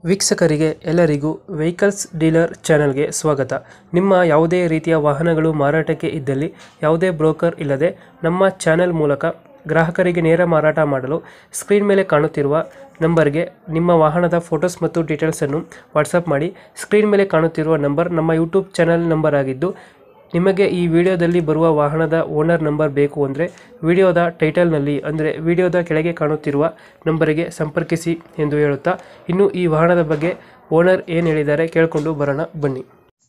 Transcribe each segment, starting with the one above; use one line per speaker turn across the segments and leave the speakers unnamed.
ವೀಕ್ಷಕರಿಗೆ ಎಲ್ಲರಿಗೂ vehicles dealer ಚಾನೆಲ್ಗೆ ಸ್ವಾಗತ. ನಿಮ್ಮ ಯಾವುದೇ ರೀತಿಯ ವಾಹನಗಳು ಮಾರಾಟಕ್ಕೆ ಇದ್ದಲ್ಲಿ ಯಾವುದೇ ಬ್ರೋಕರ್ ಇಲ್ಲದೆ ನಮ್ಮ ಚಾನೆಲ್ ಮೂಲಕ ಗ್ರಾಹಕರಿಗೆ ನೇರ ಮಾರಾಟ ಮಾಡಲು ಸ್ಕ್ರೀನ್ ಮೇಲೆ ಕಾಣುತ್ತಿರುವ ನಂಬರ್ಗೆ ನಿಮ್ಮ ವಾಹನದ ಫೋಟೋಸ್ ಮತ್ತು ಡೀಟೇಲ್ಸನ್ನು ವಾಟ್ಸಪ್ ಮಾಡಿ. ಸ್ಕ್ರೀನ್ ಮೇಲೆ ಕಾಣುತ್ತಿರುವ ನಂಬರ್ ನಮ್ಮ ಯೂಟ್ಯೂಬ್ ಚಾನೆಲ್ ನಂಬರ್ ಆಗಿದ್ದು, ನಿಮಗೆ ಈ ವಿಡಿಯೋದಲ್ಲಿ ಬರುವ ವಾಹನದ ಓನರ್ ನಂಬರ್ ಬೇಕು ಅಂದರೆ ವಿಡಿಯೋದ ಟೈಟಲ್ನಲ್ಲಿ ಅಂದರೆ ವಿಡಿಯೋದ ಕೆಳಗೆ ಕಾಣುತ್ತಿರುವ ನಂಬರಿಗೆ ಸಂಪರ್ಕಿಸಿ ಎಂದು ಹೇಳುತ್ತಾ, ಇನ್ನು ಈ ವಾಹನದ ಬಗ್ಗೆ ಓನರ್ ಏನು ಹೇಳಿದ್ದಾರೆ ಕೇಳಿಕೊಂಡು ಬರೋಣ ಬನ್ನಿ.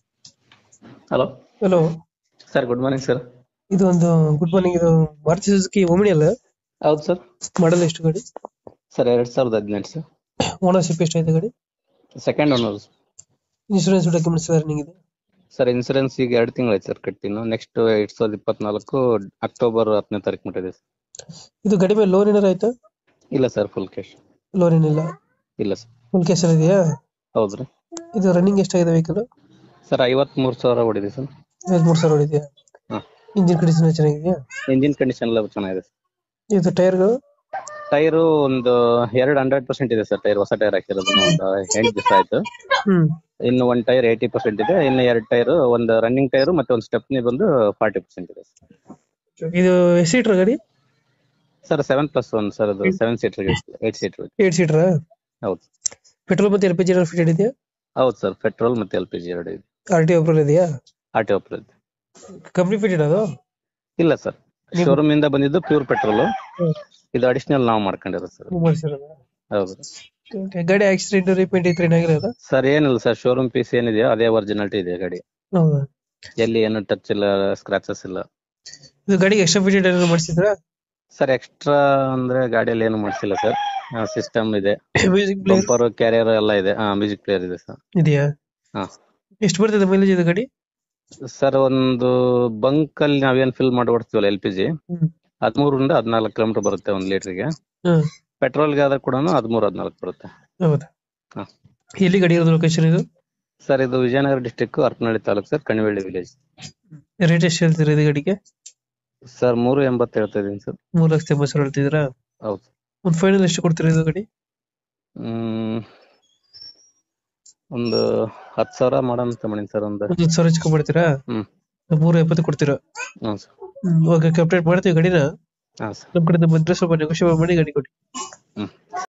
Hello
hello
sir, good morning sir.
ಇದು ಒಂದು ಗುಡ್ ಮಾರ್ನಿಂಗ್. ಇದು ಮಾರುತಿ ಸುಜುಕಿ ಓಮಿನಿ ಅಲ್ಲ?
ಹೌದು ಸರ್.
ಮಾಡಲ್ ಎಷ್ಟು ಗಾಡಿ?
Sir 2018 sir.
ಓನರ್ಶಿಪ್ ಎಷ್ಟಾಯ್ತು ಗಾಡಿ?
Second owner.
Insurance documents running ಇದೆ?
ಸರ್ ಇನ್ಸೂರೆನ್ಸ್ ಈಗ 2 ತಿಂಗಳಾಯ್ತು ಸರ್ ಕಟ್ಟಿನ. ನೆಕ್ಸ್ಟ್ 2024 ಅಕ್ಟೋಬರ್ 10ನೇ ತಾರೀಕು ಮಟ್ಟಿದೆ ಸರ್.
ಇದು ಗಾಡಿ ಮೇಲೆ ಲೋನ್ ಏನಾರ ಆಯ್ತಾ?
ಇಲ್ಲ ಸರ್, ಫುಲ್ ಕ್ಯಾಶ್.
ಲೋನ್ ಏನಿಲ್ಲ?
ಇಲ್ಲ ಸರ್.
ಫುಲ್ ಕ್ಯಾಶ್ ಇದೆಯಾ?
ಹೌದ್ರಿ.
ಇದು ರನ್ನಿಂಗ್ ಎಷ್ಟಾಗಿದೆ ವೆಹಿಕಲ್?
ಸರ್ 53,000 ಹೊಡಿದೆ ಸರ್.
53,000 ಹೊಡಿದೆಯಾ?
ಹಾಂ.
ಇಂಜಿನ್ ಕಂಡೀಷನ್ ಚೆನ್ನಾಗಿದೆಯಾ?
ಇಂಜಿನ್ ಕಂಡೀಷನ್ ಎಲ್ಲ ಚೆನ್ನಾಗಿದೆ ಸರ್.
ಇದು ಟೈರ್ಗಳು?
ಟೈರು ಒಂದು 100% ಇದೆ ಸರ್. ಟೈರ್ ಹೊಸ ಟೈರ್ ಹಾಕಿರೋದು ಒಂದು 8 ದಿವಸ ಆಯ್ತು. ಇನ್ನು ಒಂದು ಟೈರ್ 80% ಇದೆ. ಇನ್ನು 2 ಟೈರ್, ಒಂದು ರನ್ನಿಂಗ್ ಟೈರ್ ಮತ್ತೆ ಒಂದು ಸ್ಟೆಪ್ನಿ ಬಂದು 40% ಇದೆ ಸರ್.
ಇದು ಎಷ್ಟು ಸೀಟರ್ ಗಾಡಿ?
Sir 7+1 sir. ಅದು 7 ಸೀಟರ್ 8 ಸೀಟರ್.
8 ಸೀಟರ್?
ಹೌದು.
ಪೆಟ್ರೋಲ್ ಮತ್ತೆ LPG ಫಿಟೆಡ್ ಇದೆಯಾ?
ಹೌದು ಸರ್, ಪೆಟ್ರೋಲ್ ಮತ್ತೆ LPG 2 ಇದೆ.
RTO ಅಪ್ರೂವಲ್ ಇದೆಯಾ?
RTO ಅಪ್ರೂವಲ್ ಇದೆ.
ಕಂಪ್ನಿ ಫಿಟೆಡ್ ಅದು?
ಇಲ್ಲ ಸರ್, ಶೋರೂಮ್ ಇಂದ ಬಂದಿದ್ದು ಪ್ಯೂರ್ ಪೆಟ್ರೋಲ್. ಇದು ಅಡಿಷನಲ್ ನಾವು ಮಾಡ್ಕೊಂಡಿರೋದು ಸರ್. ಹೌದು.
ಗಾಡಿ ಆಕ್ಸಿಡೆಂಟ್ ರಿಪೇಂಟ್ ಇತ್ತು ಏನಾಗಿರೋದು?
ಸರ್ ಏನಿಲ್ಲ ಸರ್, ಶೋರೂಮ್ ಪೀಸ್ ಏನಿದೆಯೋ ಅದೇ ಒರಿಜಿನಾಲಿಟಿ ಇದೆ ಗಾಡಿ. ಎಲ್ಲಿ ಏನು ಟಚ್ ಇಲ್ಲ, ಸ್ಕ್ರಾಚಸ್ ಇಲ್ಲ.
ಇದು ಗಾಡಿಗೆ ಎಕ್ಸ್ಟ್ರಾ ಫಿಟೆಡ್ ಏನಾದ್ರು ಮಾಡಿಸಿದ್ರಾ?
ಸರ್ ಎಕ್ಸ್ಟ್ರಾ ಅಂದ್ರೆ ಗಾಡಿಯಲ್ಲಿ ಏನು ಮಾಡಿಸಿಲ್ಲ ಸರ್. ಸಿಸ್ಟಮ್ ಇದೆ,
ಮ್ಯೂಸಿಕ್ ಪ್ಲೇಯರ್
ಬಂಪರ್, ಕ್ಯಾರಿಯರ್ ಎಲ್ಲ ಇದೆ. ಮ್ಯೂಸಿಕ್ ಪ್ಲೇಯರ್ ಇದೆ ಸರ್.
ಇದೆಯಾ?
ಹಾ.
ಎಷ್ಟು ಬರ್ತದೆ ಮೈಲೇಜ್ ಇದು ಗಾಡಿ?
ಸರ್ ಒಂದು ಬಂಕ್ ಅಲ್ಲಿ ನಾವೇನ್ ಫಿಲ್ ಮಾಡಿ ಓಡಿಸ್ತೀವಲ್ಲ LPG, 13ರಿಂದ 14 ಕಿಲೋಮೀಟರ್ ಬರುತ್ತೆ 1 ಲೀಟರ್ಗೆ. ಪೆಟ್ರೋಲ್ಗೆ ಆದ್ರೆ ಕೂಡ 13-14 ಬರುತ್ತೆ.
ಹೌದಾ?
ಹಾ.
ಎಲ್ಲಿ ಗಾಡಿ ಇರೋದು ಲೊಕೇಶನ್ ಇದು?
ಸರ್ ಇದು Vijayanagara district, Harapanahalli taluk sir, Kanivalli village.
Rate ಎಷ್ಟು ಹೇಳ್ತೀರಾ ಇದು ಗಾಡಿಗೆ?
ಸರ್ 380 ಹೇಳ್ತಾ ಇದೀನಿ ಸರ್.
3,80,000 ಹೇಳ್ತಿದ್ದೀರಾ?
ಹೌದು.
ಒಂದು ಫೈನಲ್ ಎಷ್ಟು ಕೊಡ್ತೀರಾ ಇದು ಗಾಡಿ?
ಒಂದು 10,000 ಮಾಡೋಣ ಅಂತ ಮಾಡೀನಿ ಸರ್. ಒಂದು
10,000 ಹೆಚ್ಚಿಕೊಂಡ್ಬಿಡ್ತೀರಾ? 370 ಕೊಡ್ತೀರಾ?
ಹ್ಞೂ ಸರ್.
ಓಕೆ, ಕಂಪ್ಲೀಟ್ ಮಾಡ್ತೀವಿ ಗಾಡಿನ.
ಹಾಂ ಸರ್.
ನಮ್ಮ ಕಡೆಯಿಂದ ಬಂದರೆ ಸ್ವಲ್ಪ ನೆಗೋಷಿಯೇಟ್ ಮಾಡಿ ಗಾಡಿ ಕೊಡಿ.